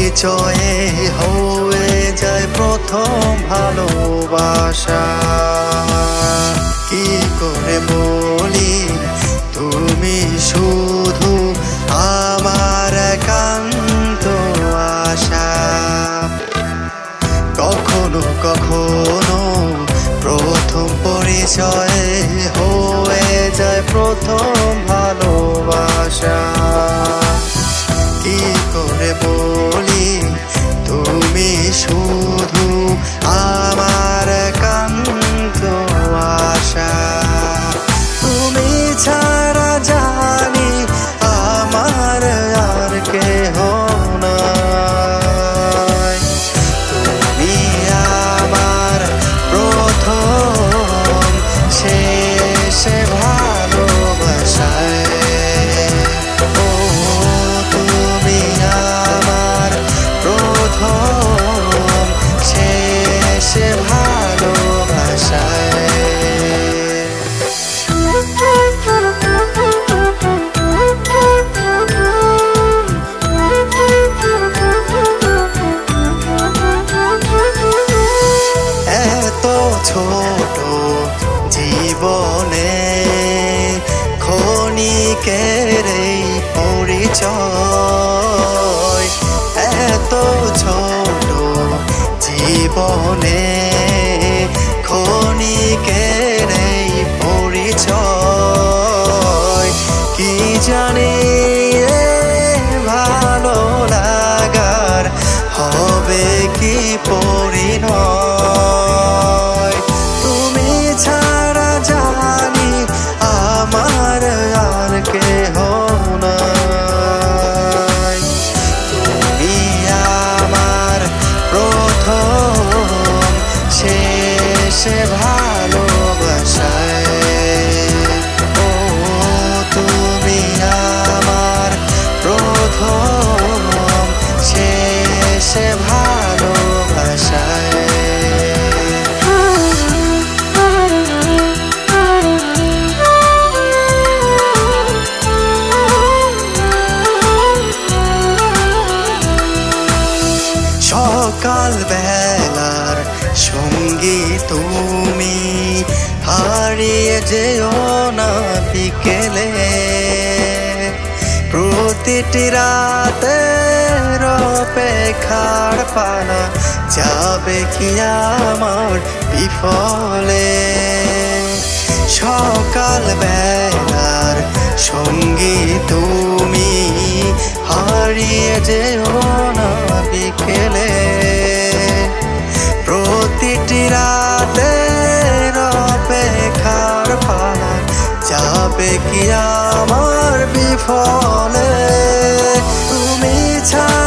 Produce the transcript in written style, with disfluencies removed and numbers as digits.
পরিচয়ে হয়ে যায় প্রথম ভালোবাসা। কি করে বলি তুমি শুধু আমার একান্ত আশা। কখনো কখনো প্রথম পরিচয়ে হয়ে যায় প্রথম ভালোবাসা। কি করে বলি তুমি শুধু আমার একান্ত আশা। তুমি ছাড়া জানি আমার আর কেহ নাই। তুমি আমার প্রথম শেষ ভালোবাসায়। ও তুমি আমার প্রথম শেষ ভালোবাসায়। এত ছোট জীবনে ক্ষণিকের এই পরিচয়। এত ছোট জীবনে ক্ষণিকের এই পরিচয়। কি জানি ভালো লাগার হবে কি পরিণয়। তুমি ছাড়া জানি আমার আর কেহ নাই। তুমি আমার প্রথম শেষ ভালোবাসায়। ও তুমি আমার প্রথম শেষ ভালোবাসায়। সকাল বেলার সঙ্গী তুমি হারিয়ে যেও না বিকেলে। প্রতিটি রাতের অপেক্ষার পালা যাবে কি আমার বিফলে। সকাল বেলার সঙ্গী তুমি হারিয়ে যেও না বিকেলে। প্রতিটি রাতের অপেক্ষার পালা যাবে কি আমার বিফলে। তুমি